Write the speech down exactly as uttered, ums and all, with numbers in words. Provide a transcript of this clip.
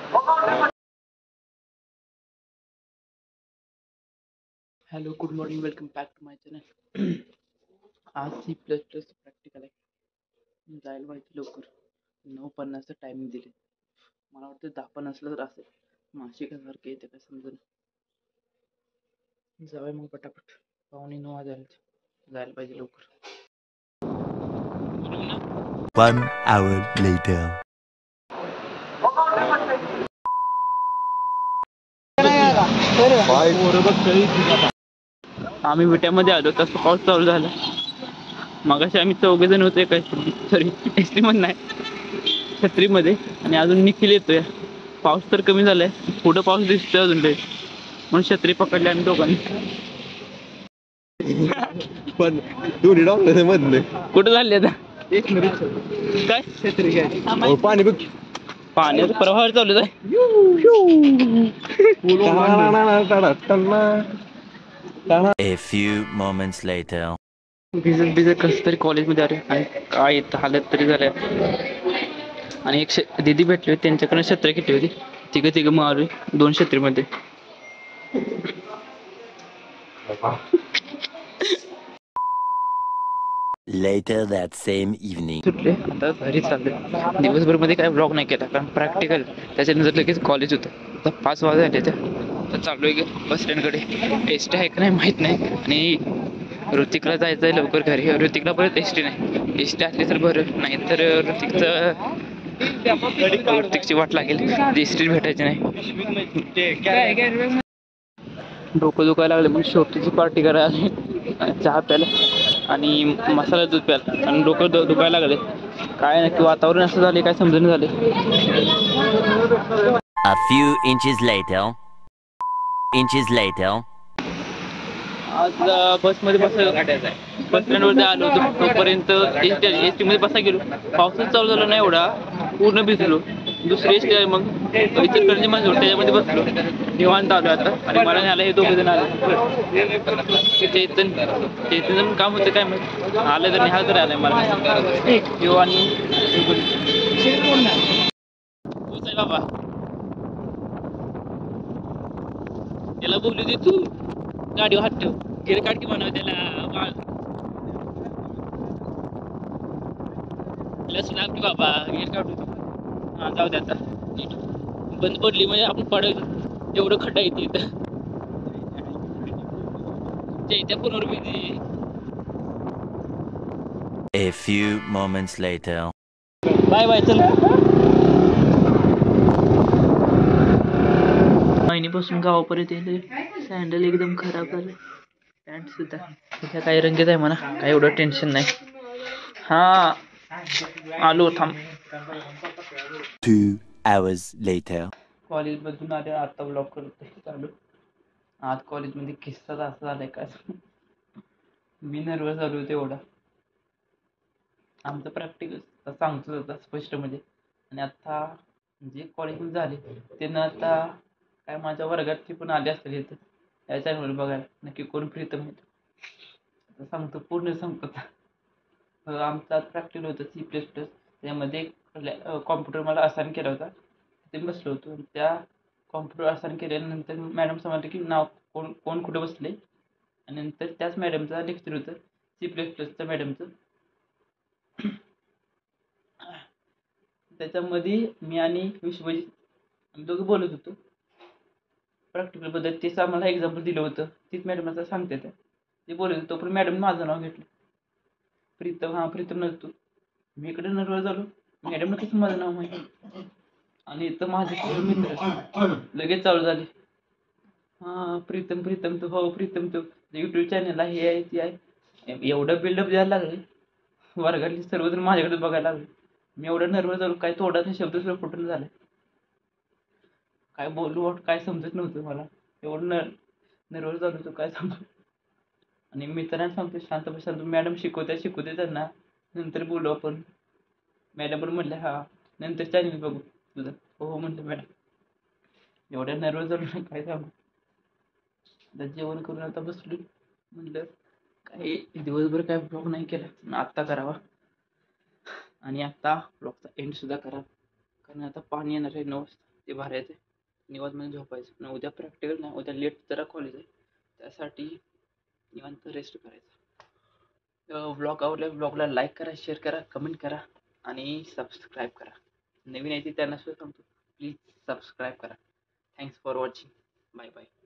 Hello, good morning, welcome back to my channel. आज C plus plus practical आहे. जायला पाहिजे लवकर. नऊ पन्नासचं टायमिंग दिले. मला वाटतं दहा पन्नासला तर असेल. माशी सारखे येते काय समजून. जाऊया मग पटापट. पाहुणे नऊ वाजायला जायला पाहिजे लवकर. One hour later. आम्ही विट्यामध्ये आलो तसं पाऊस चालू झाला. मगाशी आम्ही चौघे जण होते काय सॉरी एस टी मध्ये नाही छत्रीमध्ये, आणि अजून निखिल येतोय. पाऊस तर कमी झालाय, पुढं पाऊस दिसतोय अजून लय, म्हणून छत्री पकडली आम्ही दोघांनी. पण दोन्ही डॉक्टर मधले कुठं झाले आता काय छत्री काय पाणी बघ, पाण्याचा प्रवाह चालू आहे. A few moments later. भिजत भिजत कसं तरी कॉलेजमध्ये आले आणि काय येतं हालत तरी झाल्या. आणि एक दिदी भेटली होती, त्यांच्याकडे छत्री किती होती, तिघं तिघं मारू दोन छत्रीमध्ये. Later that same evening. सुटले आता घरी चालले. दिवसभर मध्ये काय ब्लॉग नाही केला कारण प्रॅक्टिकल, त्याच्यानंतर लगेच कॉलेज होतं. आता पाच वाजता आले त्या तर चालू आहे बस स्टँडकडे. एस टी आहे का नाही माहीत नाही, आणि ऋतिकला जायचं आहे लवकर घरी. ऋतिकला परत एस टी नाही, एस टी असली तर बरं, नाही तर ऋतिकचं ऋतिकची वाट लागेल, एस टी भेटायची नाही. डोकं दुखायला लागले मग शेवटीची पार्टी करायला चहा प्यायला आणि मसाला दूध प्यायला, आणि डोकं दुखायला लागले. काय नक्की वातावरण असं झाले काय समजून झाले. A few inches later. Inches later. आज बसमध्ये बसायला बस स्टँडवरती आलो होतो, तोपर्यंत एस टी एस टी मध्ये बसा गेलो. पावसाच चालू झाला नाही एवढा, पूर्ण भिजलो. दुसरी एस टी आहे मग इचलकरंजी मध्ये, त्याच्यामध्ये बसलो. निवांत आलो आता, आणि मला नाही आलं हे दोघे जण आले. चेतन चेतन काम होतं काय मग आलं तर निहाल तर आलाय मला आणि बाबा त्याला बोलू दे तू, गाडीवर हात ठेव, गेले काढ की म्हणा त्याला लसूण आपली बाबा गेले काढू. हा जाऊ दे आता, नीट बंद पडली म्हणजे आपण पडायचं एवढं खड्डा येते इथं. त्या पुनर्विधी. A few moments later. Bye bye, चल. महिन्यापासून गावापर्यंत येते, सँडल एकदम खराब झाले, पॅन्ट सुद्धा त्याच्या काही रंगीत आहे म्हणा, काही एवढं टेन्शन नाही. हा आलो थांब. Two hours later. कॉलेज मधून आले आता ब्लॉग करत चालू. आज कॉलेजमध्ये किस्सा असं झालाय काय, मी नर्वस झालो होतो एवढा. आमचं प्रॅक्टिकल सांगतो होता स्पष्ट म्हणजे, आणि आता जे कॉलेजमध्ये झाले त्यांना आता काय माझ्या वर्गातली पण आले असतील इथं या चॅनलवर बघायला, नक्की कोण प्रीतम आहे सांगतो, पूर्ण सांगतो. आमचं आज प्रॅक्टिकल होतं सी प्लस प्लस, त्यामध्ये कॉम्प्युटर मला असाइन केला होता. ते बसलो होतो, त्या कॉम्प्युटर असाइन केल्यानंतर मॅडम सांगितलं की नाव कोण कोण कुठे बसले, आणि नंतर त्याच मॅडमचं लेक्चर होतं सी प्लस प्लसच्या मॅडमचं. त्याच्यामध्ये मी आणि विश्वजित आम्ही दोघं बोलत होतो प्रॅक्टिकल बद्दल. तेच आम्हाला एक्झाम्पल दिलं होतं, तीच मॅडम आता सांगते त्या ते बोलत होतो. पण मॅडम माझं नाव घेतलं, प्रीतम. हा प्रीतम नसतो. मी इकडे नर्वस झालो, मॅडमनं कसं माझं नाव माहिती, आणि इथं माझे मित्र लगेच चालू झाले. हा प्रीतम प्रीतम तू, हो प्रीतम तू, युट्यूब चॅनल आहे, हे आहे ती आहे. एवढं बिल्डअप द्यायला लागले, वर्गातली सर्वजण माझ्याकडे बघायला लागले. मी एवढं नर्वस झालो, काय तोंडाचा शब्द सुद्धा फुटून झाला. काय बोलू काय समजत नव्हतं मला, एवढं नर नर्वस झालो होतो काय सांगू. आणि मित्रांना सांगतो शांत बसा, मॅडम शिकवत्या शिकवते त्यांना, नंतर बोलू आपण. मॅडम पण म्हटलं हा नंतर चॅनल बघू तुझं. हो हो म्हटलं मॅडम. एवढ्या नर्वस झालो ना काय सांगू. आता जेवण करून आता बसलो, म्हटलं काही दिवसभर काय ब्लॉग नाही केला, आत्ता करावा. आणि आता ब्लॉगचा एंड सुद्धा करा, कारण आता पाणी येणार आहे नऊ वाजता. ते भरायचं आहे निवांतमध्ये झोपायचं आणि उद्या प्रॅक्टिकल नाही उद्या लेट जरा कॉलेज आहे त्यासाठी निवांत रेस्ट करायचा ब्लॉग आवडला ब्लॉगला लाईक करा शेअर करा कमेंट करा आणि सबस्क्राईब करा नवीन आहे ते त्यांना सुद्धा सांगतो प्लीज सबस्क्राईब करा thanks for watching bye bye